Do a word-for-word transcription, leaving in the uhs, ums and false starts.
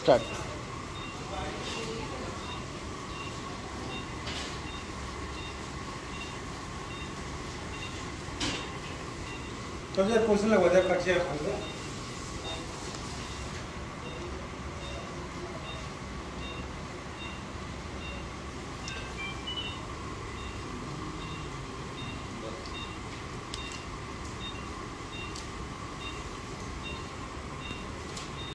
Start. तो जब question लगा था कच्चे खाने